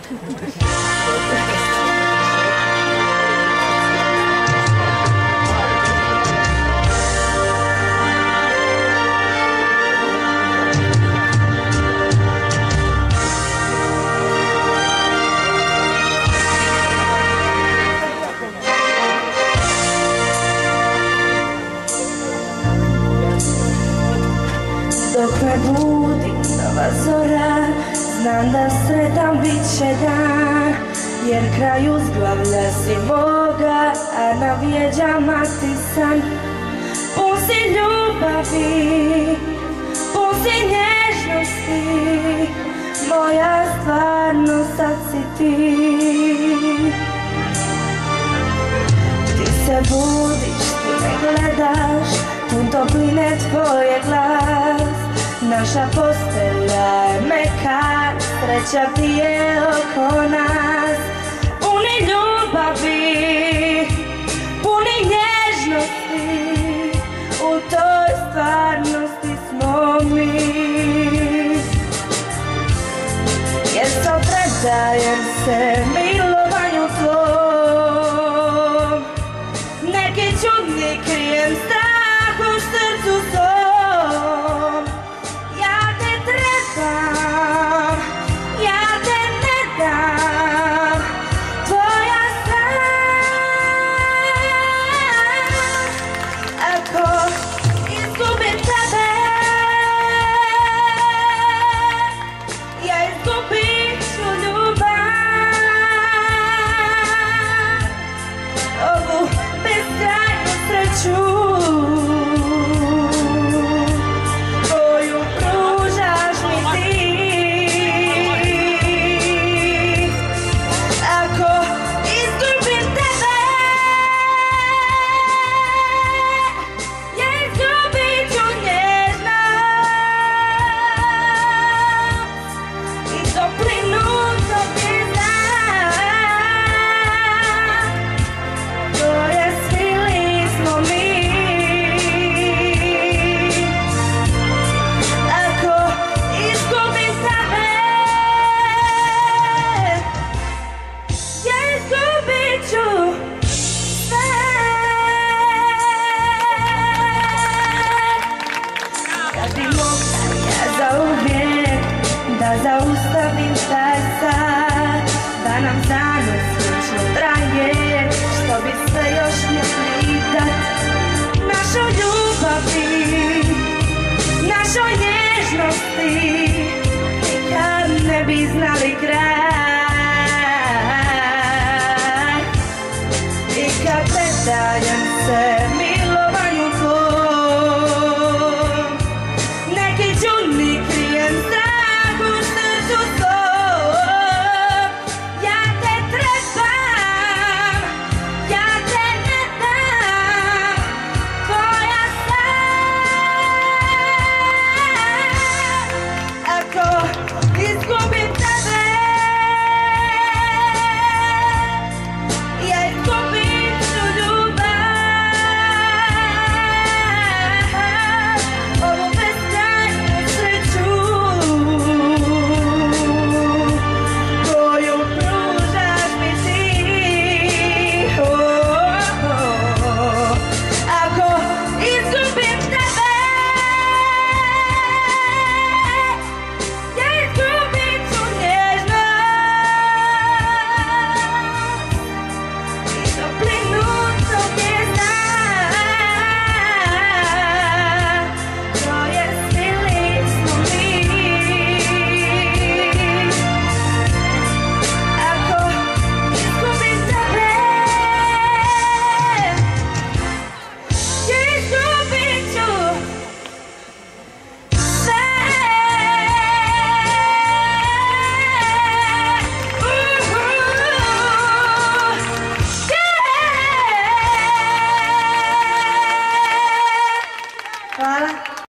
Dok me budi nova zora, znam da sretan bit će dan, jer kraj uzglavlja si moga, a na vjeđama ti san. Pun si ljubavi, pun si nježnosti, moja stvarnost sad si ti. Ti se budiš, ti me gledaš, pun topline tvoje glas. Naša postelja je meka, sreća ti je oko nas. Puni ljubavi, puni nježnosti, u toj stvarnosti smo mi. Jer sad predajem se milovanju tvom, neki čudni krijem strah u srcu svom. Zaustavim taj sad, da nam zanos vječno traje, što bi se još mogli dat našoj ljubavi, našoj nježnosti, nikad ne bi znali kraj.